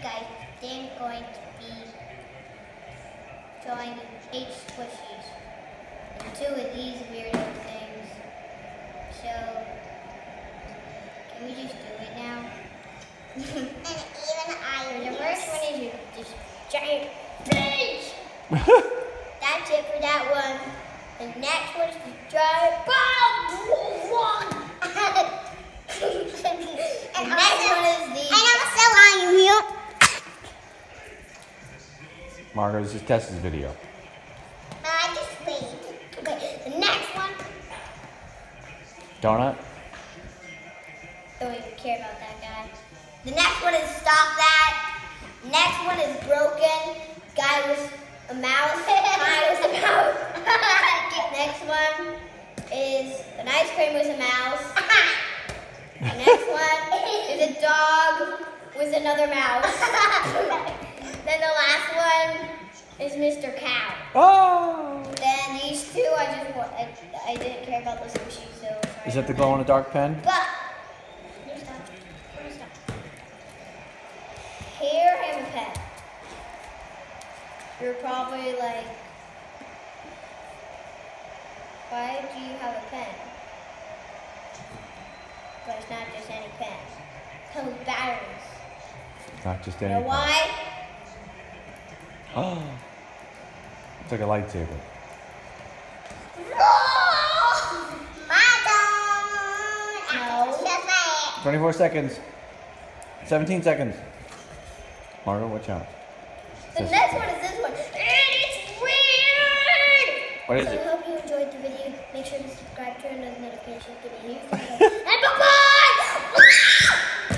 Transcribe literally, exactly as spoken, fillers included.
guys, I'm going to be drawing eight squishies and two of these weirdo things. So, can we just do it now? And even I. The first one is this giant fish. That's it for that one. The next one is the giant bomb. And the next one is the. And I'm still on mute. Margo, this is Tessa's video. Uh, I just wait. Okay, the next one. Donut? Don't even care about that guy. The next one is Stop That. Next one is Broken. Guy was a mouse. Guy was a mouse. Next one is An Ice Cream was a mouse. The next one is A Dog with Another Mouse. Then the last one is Mister Cow. Oh! Then these two, I just want, I, I didn't care about the sushi, so. Sorry. Is that the glow in the dark pen? But here I have a pen. You're probably like, why do you have a pen? But it's not just any pen. It comes with batteries. Not just You any. know why? Oh. It's like a lightsaber. No. twenty-four seconds. seventeen seconds. Margo, watch out. The next one is this one. And it's weird! What is so it? I hope you enjoyed the video. Make sure to subscribe, turn on the notifications, give me a huge thumbs up, and bye-bye!